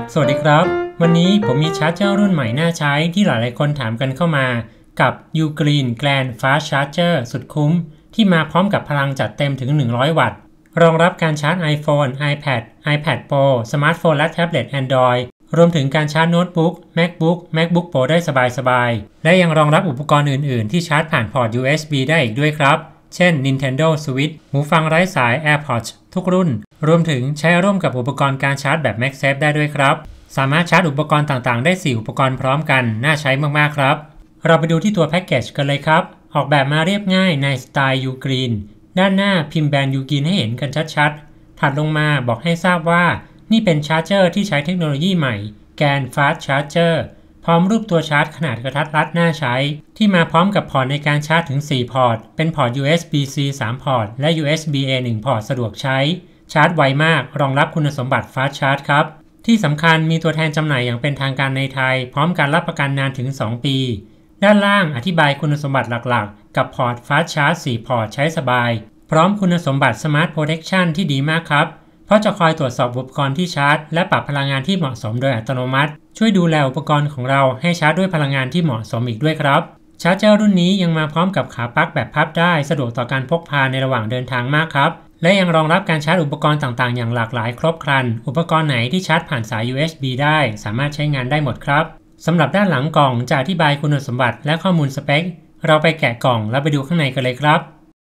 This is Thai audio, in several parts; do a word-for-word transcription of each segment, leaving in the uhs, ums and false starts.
สวัสดีครับวันนี้ผมมีชาร์จเจอร์รุ่นใหม่น่าใช้ที่หลายๆคนถามกันเข้ามากับ Ugreen Grand Fast Charger สุดคุ้มที่มาพร้อมกับพลังจัดเต็มถึงหนึ่งร้อยวัตต์รองรับการชาร์จ iPhone iPad iPad Pro สมาร์ทโฟนและแท็บเล็ต Android รวมถึงการชาร์จโน้ตบุ๊ก MacBook MacBook Pro ได้สบายๆและยังรองรับอุปกรณ์อื่นๆที่ชาร์จผ่านพอร์ต ยู เอส บี ได้อีกด้วยครับเช่น Nintendo Switch หูฟังไร้สาย AirPods ทุกรุ่นรวมถึงใช้ร่วมกับอุปกรณ์การชาร์จแบบ MagSafe ได้ด้วยครับสามารถชาร์จอุปกรณ์ต่างๆได้สี่อุปกรณ์พร้อมกันน่าใช้มากๆครับเราไปดูที่ตัวแพ็กเกจกันเลยครับออกแบบมาเรียบง่ายในสไตล์ Ugreen ด้านหน้าพิมพ์แบรนด์ Ugreen ให้เห็นกันชัดๆถัดลงมาบอกให้ทราบว่านี่เป็นชาร์จเจอร์ที่ใช้เทคโนโลยีใหม่ Grand Fast Charger พร้อมรูปตัวชาร์จขนาดกระทัดรัดน่าใช้ที่มาพร้อมกับพอร์ตในการชาร์จถึงสี่พอร์ตเป็นพอร์ต ยู เอส บี ซี สามพอร์ตและ ยู เอส บี เอ หนึ่งพอร์ตสะดวกใช้ชาร์จไวมากรองรับคุณสมบัติ Fast Charge ครับที่สำคัญมีตัวแทนจำหน่ายอย่างเป็นทางการในไทยพร้อมการรับประกันนานถึงสองปีด้านล่างอธิบายคุณสมบัติหลักๆกับพอร์ต Fast Charge สี่พอร์ตใช้สบายพร้อมคุณสมบัติ Smart Protection ที่ดีมากครับเพราะจะคอยตรวจสอบอุปกรณ์ที่ชาร์จและปรับพลังงานที่เหมาะสมโดยอัตโนมัติช่วยดูแลอุปกรณ์ของเราให้ชาร์จด้วยพลังงานที่เหมาะสมอีกด้วยครับชาร์จเจอร์รุ่นนี้ยังมาพร้อมกับขาปลั๊กแบบพับได้สะดวกต่อการพกพาในระหว่างเดินทางมากครับและยังรองรับการชาร์จอุปกรณ์ต่างๆอย่างหลากหลายครบครันอุปกรณ์ไหนที่ชาร์จผ่านสาย ยู เอส บี ได้สามารถใช้งานได้หมดครับสำหรับด้านหลังกล่องจะอธิบายคุณสมบัติและข้อมูลสเปคเราไปแกะกล่องแล้วไปดูข้างในกันเลยครับ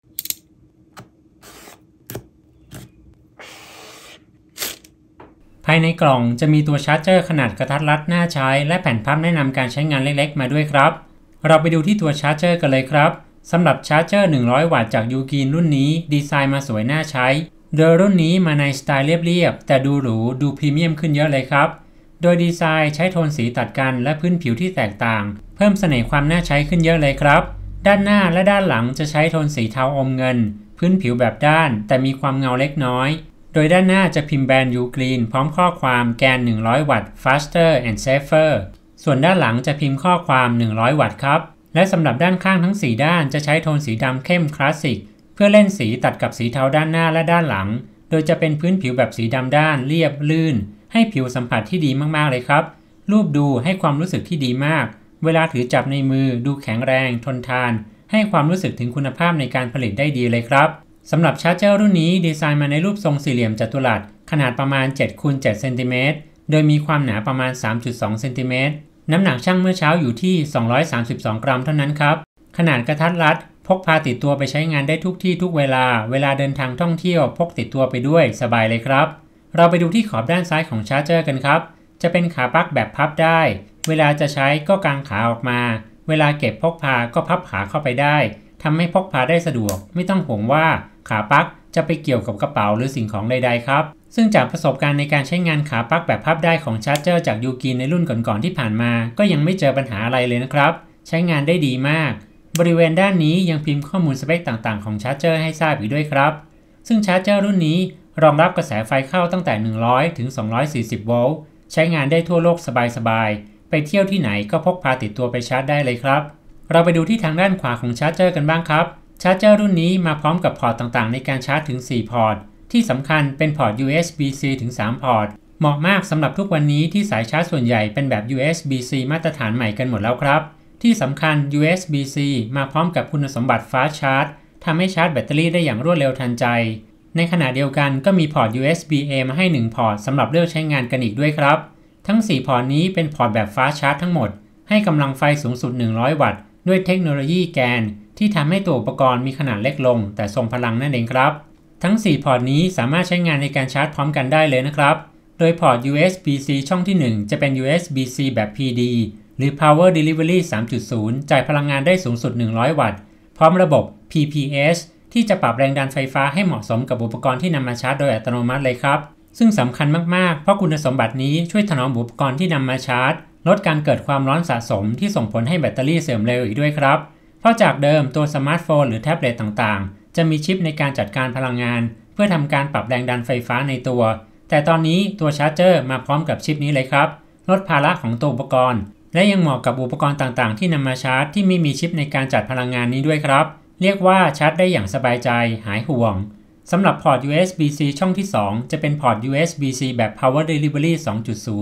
ภายในกล่องจะมีตัวชาร์จเจอร์ขนาดกระทัดรัดน่าใช้และแผ่นพับแนะนำการใช้งานเล็กๆมาด้วยครับเราไปดูที่ตัวชาร์จเจอร์กันเลยครับสำหรับชาร์จเจอร์หนึ่งร้อยวัตต์จาก Ugreen รุ่นนี้ดีไซน์มาสวยน่าใช้โดยรุ่นนี้มาในสไตล์เรียบๆแต่ดูหรูดูพรีเมียมขึ้นเยอะเลยครับโดยดีไซน์ใช้โทนสีตัดกันและพื้นผิวที่แตกต่างเพิ่มเสน่ห์ความน่าใช้ขึ้นเยอะเลยครับด้านหน้าและด้านหลังจะใช้โทนสีเทาอมเงินพื้นผิวแบบด้านแต่มีความเงาเล็กน้อยโดยด้านหน้าจะพิมพ์แบรนด์ Ugreen พร้อมข้อความแกนหนึ่งร้อยวัตต์ faster and safer ส่วนด้านหลังจะพิมพ์ข้อความหนึ่งร้อยวัตต์ครับและสำหรับด้านข้างทั้งสี่ด้านจะใช้โทนสีดำเข้มคลาสสิกเพื่อเล่นสีตัดกับสีเทาด้านหน้าและด้านหลังโดยจะเป็นพื้นผิวแบบสีดำด้านเรียบลื่นให้ผิวสัมผัสที่ดีมากๆเลยครับรูปดูให้ความรู้สึกที่ดีมากเวลาถือจับในมือดูแข็งแรงทนทานให้ความรู้สึกถึงคุณภาพในการผลิตได้ดีเลยครับสำหรับชาร์จเจอร์รุ่นนี้ดีไซน์มาในรูปทรงสี่เหลี่ยมจัตุรัสขนาดประมาณ เจ็ดคูณเจ็ด เซนติเมตรโดยมีความหนาประมาณ สามจุดสอง เซนติเมตรน้ำหนักชั่งเมื่อเช้าอยู่ที่สองร้อยสามสิบสองกรัมเท่านั้นครับขนาดกระทัดรัดพกพาติดตัวไปใช้งานได้ทุกที่ทุกเวลาเวลาเดินทางท่องเที่ยวพกติดตัวไปด้วยสบายเลยครับเราไปดูที่ขอบด้านซ้ายของชาร์จเจอร์กันครับจะเป็นขาปลั๊กแบบพับได้เวลาจะใช้ก็กางขาออกมาเวลาเก็บพกพาก็พับขาเข้าไปได้ทำให้พกพาได้สะดวกไม่ต้องห่วงว่าขาปลั๊กจะไปเกี่ยวกับกระเป๋าหรือสิ่งของใดๆครับซึ่งจากประสบการณ์ในการใช้งานขาปลั๊กแบบพับได้ของชาร์จเจอร์จาก Ugreen ในรุ่นก่อนๆที่ผ่านมาก็ยังไม่เจอปัญหาอะไรเลยนะครับใช้งานได้ดีมากบริเวณด้านนี้ยังพิมพ์ข้อมูลสเปคต่างๆของชาร์จเจอร์ให้ทราบอีกด้วยครับซึ่งชาร์จเจอร์รุ่นนี้รองรับกระแสไฟเข้าตั้งแต่หนึ่งร้อยถึงสองร้อยสี่สิบโวลต์ใช้งานได้ทั่วโลกสบายๆไปเที่ยวที่ไหนก็พกพาติดตัวไปชาร์จได้เลยครับเราไปดูที่ทางด้านขวาของชาร์จเจอร์กันบ้างครับชาร์จเจอร์รุ่นนี้มาพร้อมกับพอร์ตต่างๆในการชาร์จถึงสี่พอร์ตที่สำคัญเป็นพอร์ต ยู เอส บี ซี ถึงสามพอร์ตเหมาะมากสำหรับทุกวันนี้ที่สายชาร์จส่วนใหญ่เป็นแบบ ยู เอส บี ซี มาตรฐานใหม่กันหมดแล้วครับที่สำคัญ ยู เอส บี ซี มาพร้อมกับคุณสมบัติ Fast Charge ทำให้ชาร์จแบตเตอรี่ได้อย่างรวดเร็วทันใจในขณะเดียวกันก็มีพอร์ต ยู เอส บี เอ มาให้หนึ่งพอร์ตสำหรับเลือกใช้งานกันอีกด้วยครับทั้งสี่พอร์ตนี้เป็นพอร์ตแบบ Fast Charge ทั้งหมดให้กำลังไฟสูงสุดหนึ่งร้อยวัตต์ด้วยเทคโนโลยีแกนที่ทำให้ตัวอุปกรณ์มีขนาดเล็กลงแต่ทรงพลังนั่นเองครับทั้งสี่พอร์ตนี้สามารถใช้งานในการชาร์จพร้อมกันได้เลยนะครับโดยพอร์ต ยู เอส บี ซี ช่องที่หนึ่งจะเป็น ยู เอส บี ซี แบบ พี ดี หรือ Power Delivery สามจุดศูนย์ จ่ายพลังงานได้สูงสุดหนึ่งร้อยวัตต์พร้อมระบบ พี พี เอส ที่จะปรับแรงดันไฟฟ้าให้เหมาะสมกับอุปกรณ์ที่นำมาชาร์จโดยอัตโนมัติเลยครับซึ่งสำคัญมากๆเพราะคุณสมบัตินี้ช่วยถนอมอุปกรณ์ที่นำมาชาร์จลดการเกิดความร้อนสะสมที่ส่งผลให้แบตเตอรี่เสื่อมเร็วอีกด้วยครับเพราะจากเดิมตัวสมาร์ทโฟนหรือแท็บเล็ตต่างๆจะมีชิปในการจัดการพลังงานเพื่อทำการปรับแรงดันไฟฟ้าในตัวแต่ตอนนี้ตัวชาร์จเจอร์มาพร้อมกับชิปนี้เลยครับลดภาระของตัวอุปกรณ์และยังเหมาะกับอุปกรณ์ต่างๆที่นำมาชาร์จที่ไม่มีชิปในการจัดพลังงานนี้ด้วยครับเรียกว่าชาร์จได้อย่างสบายใจหายห่วงสำหรับพอร์ต ยู เอส บี ซี ช่องที่สองจะเป็นพอร์ต ยู เอส บี ซี แบบ Power Delivery สองจุดศูนย์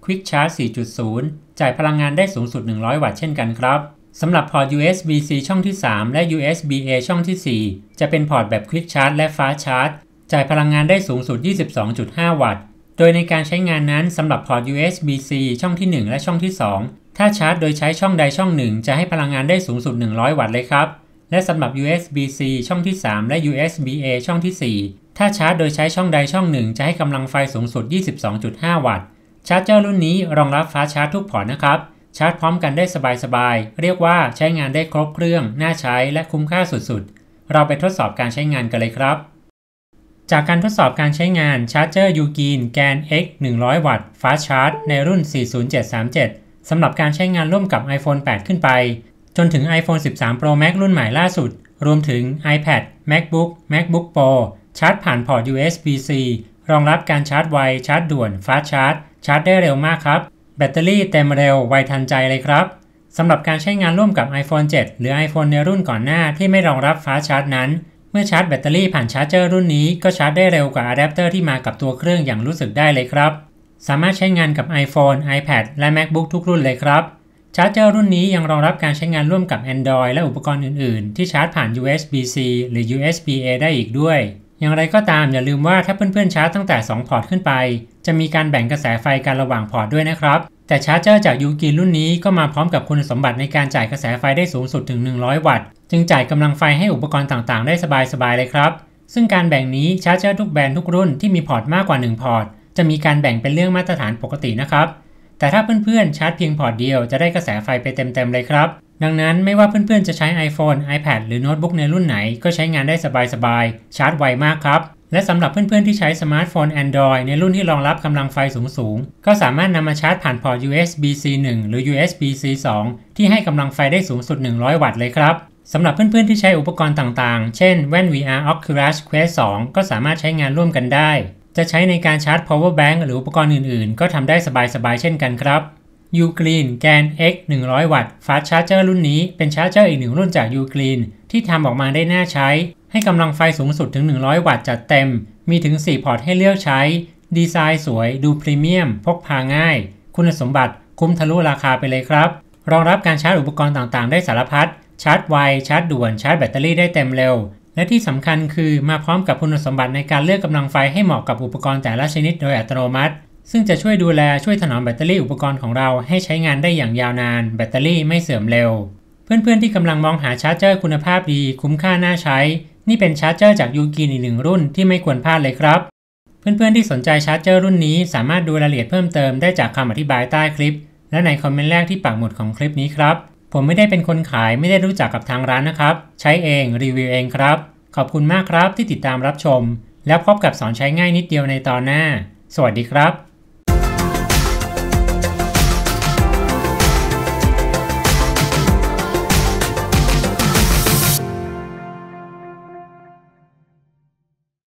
Quick Charge สี่จุดศูนย์ จ่ายพลังงานได้สูงสุดหนึ่งร้อยวัตต์เช่นกันครับสำหรับพอร์ต ยู เอส บี ซี ช่องที่สามและ ยู เอส บี เอ ช่องที่สี่จะเป็นพอร์ตแบบ Quick Charge และ Fast Charge จ่ายพลังงานได้สูงสุด ยี่สิบสองจุดห้า วัตต์โดยในการใช้งานนั้นสำหรับพอร์ต ยู เอส บี ซี ช่องที่หนึ่งและช่องที่สองถ้าชาร์จโดยใช้ช่องใดช่องหนึ่งจะให้พลังงานได้สูงสุดหนึ่งร้อยวัตต์เลยครับและสำหรับ ยู เอส บี ซี ช่องที่สามและ ยู เอส บี เอ ช่องที่สี่ถ้าชาร์จโดยใช้ช่องใดช่องหนึ่งจะให้กำลังไฟสูงสุด ยี่สิบสองจุดห้า วัตต์ชาร์จเจอร์รุ่นนี้รองรับฟาสต์ชาร์จทุกพอร์ตนะครับชาร์จพร้อมกันได้สบายๆเรียกว่าใช้งานได้ครบเครื่องน่าใช้และคุ้มค่าสุดๆเราไปทดสอบการใช้งานกันเลยครับจากการทดสอบการใช้งานชาร์จเจอร์ Ugreen แกน เอ็กซ์ หนึ่งร้อย วัตต์ Fast Charge ในรุ่น สี่ศูนย์เจ็ดสามเจ็ด สำหรับการใช้งานร่วมกับ iPhone แปด ขึ้นไปจนถึง iPhone สิบสาม Pro Max รุ่นใหม่ล่าสุดรวมถึง iPad MacBook MacBook Pro ชาร์จผ่านพอร์ต ยู เอส บี ซี รองรับการชาร์จไวชาร์จด่วน Fast Charge ชาร์จได้เร็วมากครับแบตเตอรี่เต็มเร็วไวทันใจเลยครับสำหรับการใช้งานร่วมกับ iPhone เจ็ด หรือ iPhone ในรุ่นก่อนหน้าที่ไม่รองรับ Fast Charge นั้นเมื่อชาร์จแบตเตอรี่ผ่านชาร์จเจอร์รุ่นนี้ก็ชาร์จได้เร็วกว่าอะแดปเตอร์ที่มากับตัวเครื่องอย่างรู้สึกได้เลยครับสามารถใช้งานกับ iPhone iPad และ MacBook ทุกรุ่นเลยครับชาร์จเจอร์รุ่นนี้ยังรองรับการใช้งานร่วมกับ Android และอุปกรณ์อื่นๆที่ชาร์จผ่าน ยู เอส บี ซี หรือ ยู เอส บี เอ ได้อีกด้วยอย่างไรก็ตามอย่าลืมว่าถ้าเพื่อนๆชาร์จตั้งแต่สองพอร์ตขึ้นไปจะมีการแบ่งกระแสไฟกันระหว่างพอร์ตด้วยนะครับแต่ชาร์จเจอร์จาก Ugreen รุ่นนี้ก็มาพร้อมกับคุณสมบัติในการจ่ายกระแสไฟได้สูงสุดถึงหนึ่งร้อยวัตต์จึงจ่ายกำลังไฟให้อุปกรณ์ต่างๆได้สบายๆเลยครับซึ่งการแบ่งนี้ชาร์จเจอร์ทุกแบรนด์ทุกรุ่นที่มีพอร์ตมากกว่าหนึ่งพอร์ตจะมีการแบ่งเป็นเรื่องมาตรฐานปกตินะครับแต่ถ้าเพื่อนๆชาร์จเพียงพอร์ตเดียวจะได้กระแสไฟไปเต็มๆเลยครับดังนั้นไม่ว่าเพื่อนๆจะใช้ iPhone iPad หรือโน้ตบุ๊กในรุ่นไหนก็ใช้งานได้สบายๆชาร์จไวมากครับและสำหรับเพื่อนๆที่ใช้สมาร์ทโฟน Android ในรุ่นที่รองรับกำลังไฟสูงๆก็สามารถนำมาชาร์จผ่านพอร์ต ยู เอส บี ซี หนึ่ง หรือ ยู เอส บี ซี สอง ที่ให้กำลังไฟได้สูงสุดหนึ่งร้อยวัตต์เลยครับสำหรับเพื่อนๆที่ใช้อุปกรณ์ต่างๆเช่นแว่น วี อาร์ Oculus Quest สอง ก็สามารถใช้งานร่วมกันได้จะใช้ในการชาร์จ power bank หรืออุปกรณ์อื่นๆก็ทำได้สบายๆเช่นกันครับ Ugreen แกน เอ็กซ์ หนึ่งร้อย วัตต์ Fast Charger รุ่นนี้เป็นชาร์จเจอร์อีกหนึ่งรุ่นจาก Ugreen ที่ทำออกมาได้น่าใช้ให้กำลังไฟสูงสุดถึงหนึ่งร้อยวัตต์จัดเต็มมีถึงสี่พอร์ตให้เลือกใช้ดีไซน์สวยดูพรีเมียมพกพาง่ายคุณสมบัติคุ้มทะลุราคาไปเลยครับรองรับการชาร์จอุปกรณ์ต่างๆได้สารพัดชาร์จไวชาร์จด่วนชาร์จแบตเตอรี่ได้เต็มเร็วและที่สำคัญคือมาพร้อมกับคุณสมบัติในการเลือกกำลังไฟให้เหมาะกับอุปกรณ์แต่ละชนิดโดยอัตโนมัติซึ่งจะช่วยดูแลช่วยถนอมแบตเตอรี่อุปกรณ์ของเราให้ใช้งานได้อย่างยาวนานแบตเตอรี่ไม่เสื่อมเร็วเพื่อนๆที่กำลังมองหาชาร์จเจอร์คุณภาพดีคุ้มค่าน่าใช้นี่เป็นชาร์จเจอร์จาก Ugreen อีกหนึ่งรุ่นที่ไม่ควรพลาดเลยครับเพื่อนๆที่สนใจชาร์จเจอร์รุ่นนี้สามารถดูรายละเอียดเพิ่มเติมได้จากคำอธิบายใต้คลิปและในคอมเมนต์แรกที่ปักหมุดของคลิปนี้ครับผมไม่ได้เป็นคนขายไม่ได้รู้จักกับทางร้านนะครับใช้เองรีวิวเองครับขอบคุณมากครับที่ติดตามรับชมแล้วพบกับสอนใช้ง่ายนิดเดียวในตอนหน้าสวัสดีครับ